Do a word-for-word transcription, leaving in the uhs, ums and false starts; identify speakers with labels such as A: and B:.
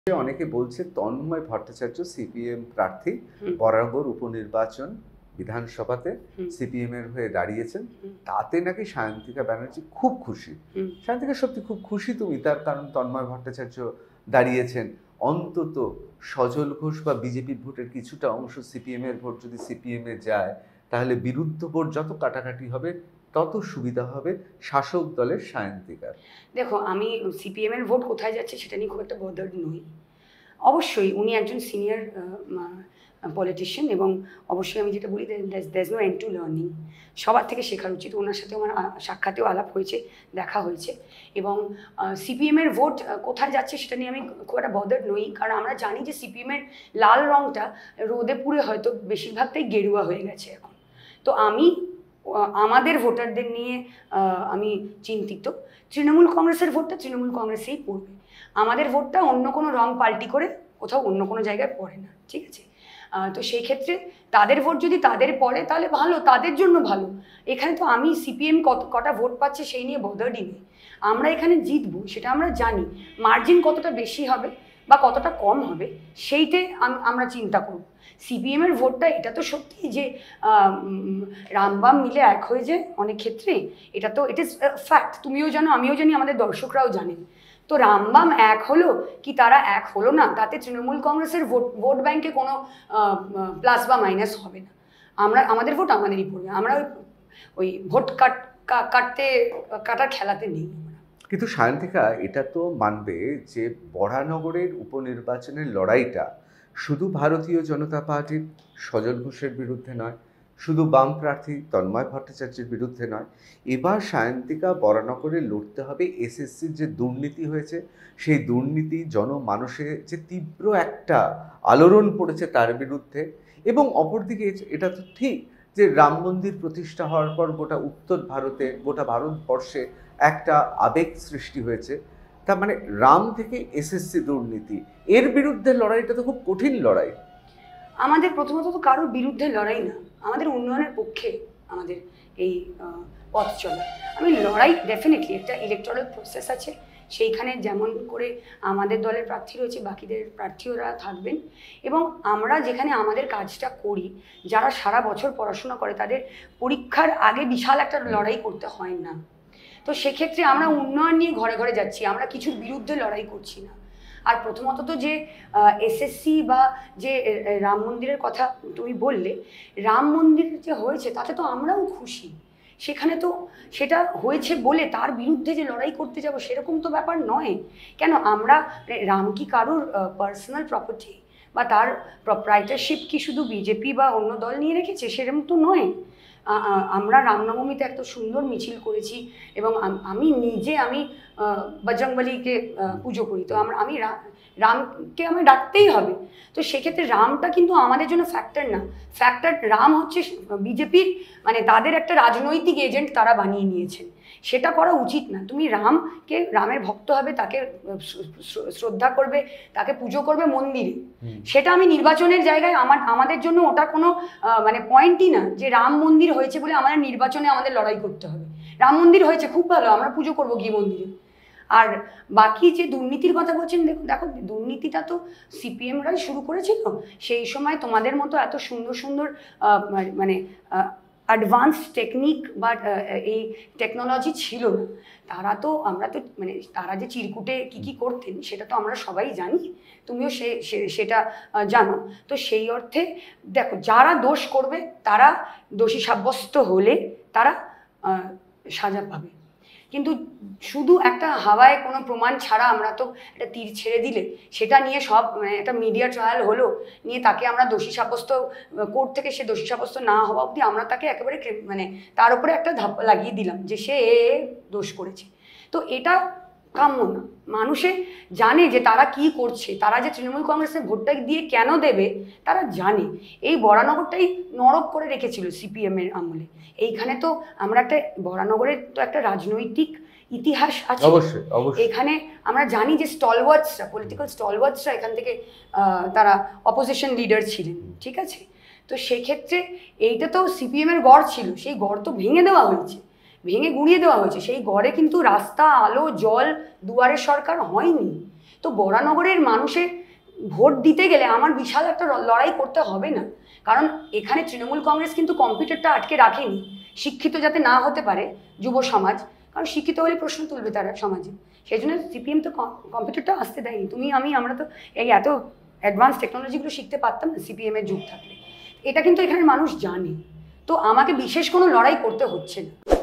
A: অনেকে বলছে তন্ময় ভট্টাচার্য সিপিএম প্রার্থী, বরাবর উপনির্বাচন বিধানসভাতে সিপিএম এর হয়ে দাঁড়িয়েছেন, তাতে নাকি সায়ন্তিকা ব্যানার্জি খুব খুশি। সায়ন্তিকা সত্যি খুব খুশি তুমি, তার কারণ তন্ময় ভট্টাচার্য দাঁড়িয়েছেন, অন্তত সজল ঘোষ বা বিজেপির ভোটের কিছুটা অংশ সিপিএম এর ভোট যদি সিপিএম এ যায়, তাহলে বিরুদ্ধ ভোট যত কাটাকাটি হবে তত সুবিধা হবে শাসক দলের সায়ন্তিকার।
B: দেখো, আমি সিপিএম এর ভোট কোথায় যাচ্ছে সেটা নিয়ে খুব একটা বদার্ড নই। অবশ্যই উনি একজন সিনিয়র পলিটিশিয়ান এবং অবশ্যই আমি যেটা বলি, there is no end to learning. সবার থেকে শেখার উচিত। ওনার সাথে আমার সাক্ষাতেও আলাপ হয়েছে, দেখা হয়েছে। এবং সিপিএম এর ভোট কোথায় যাচ্ছে সেটা নিয়ে আমি খুব একটা বদার্ড নই, কারণ আমরা জানি যে সিপিএম এর লাল রঙটা রোদে পুড়ে হয়তো বেশিরভাগটাই গেরুয়া হয়ে গেছে এখন। তো আমি আমাদের ভোটারদের নিয়ে আমি চিন্তিত। তৃণমূল কংগ্রেসের ভোটটা তৃণমূল কংগ্রেসেই পড়বে, আমাদের ভোটটা অন্য কোনো রং পাল্টি করে কোথাও অন্য কোনো জায়গায় পড়ে না, ঠিক আছে? তো সেই ক্ষেত্রে তাদের ভোট যদি তাদের পড়ে তাহলে ভালো, তাদের জন্য ভালো। এখানে তো আমি সিপিএম কত কটা ভোট পাচ্ছে সেই নিয়ে বদার্ডই নেই। আমরা এখানে জিতবো সেটা আমরা জানি, মার্জিন কতটা বেশি হবে বা কতটা কম হবে সেইটাই আমরা চিন্তা করব। সিপিএম এর ভোটটা এটা তো সত্যি যে রামবাম মিলে এক হয়ে যায় অনেক ক্ষেত্রে, এটা তো ইট ইজ ফ্যাক্ট। তুমিও জানো, আমিও জানি, আমাদের দর্শকরাও জানেন। তো রামবাম এক হলো কি তারা এক হলো না, তাতে তৃণমূল কংগ্রেসের ভোট ভোট ব্যাংকে কোনো প্লাস বা মাইনাস হবে না। আমরা আমাদের ভোট আমাদেরই পড়বে, আমরা ওই ভোট কাট কাটতে কাটার খেলাতে নেই।
A: কিন্তু সায়ন্তিকা এটা তো মানবে যে বরানগরের উপনির্বাচনের লড়াইটা শুধু ভারতীয় জনতা পার্টির সজল ঘোষের বিরুদ্ধে নয়, শুধু বাম প্রার্থী তন্ময় ভট্টাচার্যের বিরুদ্ধে নয়, এবার সায়ন্তিকা বরানগরে লড়তে হবে এসএসসির যে দুর্নীতি হয়েছে, সেই দুর্নীতি জনমানসে যে তীব্র একটা আলোড়ন পড়েছে তার বিরুদ্ধে। এবং অপরদিকে এটা তো ঠিক যে রাম মন্দির প্রতিষ্ঠা হওয়ার পর গোটা উত্তর ভারতে, গোটা ভারতবর্ষে একটা আবেগ সৃষ্টি হয়েছে। তার মানে রাম থেকে এসএসসি দুর্নীতি, এর বিরুদ্ধে লড়াইটা তো খুব কঠিন লড়াই।
B: আমাদের প্রথমত তো কারোর বিরুদ্ধে লড়াই না, আমাদের উন্নয়নের পক্ষে আমাদের এই পথ চলা। আমি লড়াই ডেফিনেটলি একটা ইলেকট্রাল প্রসেস আছে, সেইখানে যেমন করে আমাদের দলের প্রার্থী রয়েছে বাকিদের প্রার্থীরা থাকবেন। এবং আমরা যেখানে আমাদের কাজটা করি, যারা সারা বছর পড়াশোনা করে তাদের পরীক্ষার আগে বিশাল একটা লড়াই করতে হয় না। তো সেক্ষেত্রে আমরা উন্নয়ন নিয়ে ঘরে ঘরে যাচ্ছি, আমরা কিছুর বিরুদ্ধে লড়াই করছি না। আর প্রথমত তো যে এসএসসি বা যে রাম মন্দিরের কথা তুমি বললে, রাম মন্দির যে হয়েছে তাতে তো আমরাও খুশি। সেখানে তো সেটা হয়েছে বলে তার বিরুদ্ধে যে লড়াই করতে যাব সেরকম তো ব্যাপার নয়। কেন, আমরা রাম কি কারোর পার্সোনাল প্রপার্টি বা তার প্রপ্রাইটারশিপ কি শুধু বিজেপি বা অন্য দল নিয়ে রেখেছে? সেরকম তো নয়। আমরা রামনবমীতে এত সুন্দর মিছিল করেছি এবং আমি নিজে আমি বজরংবলীকে পুজো করি, তো আমরা আমি রামকে আমায় ডাকতেই হবে। তো সেক্ষেত্রে রামটা কিন্তু আমাদের জন্য ফ্যাক্টর না, ফ্যাক্টর রাম হচ্ছে বিজেপির, মানে তাদের একটা রাজনৈতিক এজেন্ট তারা বানিয়ে নিয়েছেন। সেটা করা উচিত না। তুমি রামকে, রামের ভক্ত হবে, তাকে শ্রদ্ধা করবে, তাকে পুজো করবে মন্দিরে। সেটা আমি নির্বাচনের জায়গায় আমার আমাদের জন্য ওটা কোনো মানে পয়েন্টই না যে রাম মন্দির হয়েছে বলে আমাদের নির্বাচনে আমাদের লড়াই করতে হবে। রাম মন্দির হয়েছে খুব ভালো, আমরা পুজো করবো গিয়ে মন্দিরে। আর বাকি যে দুর্নীতির কথা বলছেন, দেখুন দেখো দুর্নীতিটা তো সিপিএমরাই শুরু করেছিল। সেই সময় তোমাদের মতো এত সুন্দর সুন্দর মানে অ্যাডভান্স টেকনিক বা এই টেকনোলজি ছিল না। তারা তো আমরা তো মানে তারা যে চিরকুটে কী কী করতেন সেটা তো আমরা সবাই জানি, তুমিও সে সেটা জানো। তো সেই অর্থে দেখো, যারা দোষ করবে তারা দোষী সাব্যস্ত হলে তারা সাজা পাবে। কিন্তু শুধু একটা হাওয়ায় কোনো প্রমাণ ছাড়া আমরা তো একটা তীর ছেড়ে দিলে সেটা নিয়ে সব মানে একটা মিডিয়া ট্রায়াল হলো, নিয়ে তাকে আমরা দোষী সাব্যস্ত, কোর্ট থেকে সে দোষী সাব্যস্ত না হওয়া অবধি আমরা তাকে একেবারে মানে তার উপরে একটা ধাপ লাগিয়ে দিলাম যে সে দোষ করেছে। তো এটা কাম্য না। মানুষে জানে যে তারা কি করছে, তারা যে তৃণমূল কংগ্রেসের ভোটটা দিয়ে কেন দেবে তারা জানে। এই বরানগরটাই নরক করে রেখেছিল সিপিএম এর আমলে। এইখানে তো আমরা একটা বরানগরের তো একটা রাজনৈতিক ইতিহাস আছে।
A: অবশ্যই অবশ্যই
B: এখানে আমরা জানি যে স্টলওয়ার্ডসরা, পলিটিক্যাল স্টলওয়ার্ডসরা এখান থেকে তারা অপোজিশন লিডার ছিলেন, ঠিক আছে? তো সেক্ষেত্রে এইটা তো সিপিএম এর গড় ছিল, সেই গড় তো ভেঙে দেওয়া হয়েছে, ভেঙে গুঁড়িয়ে দেওয়া হয়েছে। সেই গড়ে কিন্তু রাস্তা, আলো, জল, দুয়ারের সরকার হয়নি। তো বরানগরের মানুষের ভোট দিতে গেলে আমার বিশাল একটা লড়াই করতে হবে না, কারণ এখানে তৃণমূল কংগ্রেস কিন্তু কম্পিউটারটা আটকে রাখেনি শিক্ষিত যাতে না হতে পারে যুব সমাজ, কারণ শিক্ষিত হলে প্রশ্ন তুলবে তারা সমাজে, সেই জন্য সিপিএম তো কম্পিউটারটা আসতে দেয়নি। তুমি আমি আমরা তো এই এত অ্যাডভান্স টেকনোলজিগুলো শিখতে পারতাম না সিপিএম এর যুগ থাকলে। এটা কিন্তু এখানের মানুষ জানে, তো আমাকে বিশেষ কোনো লড়াই করতে হচ্ছে না।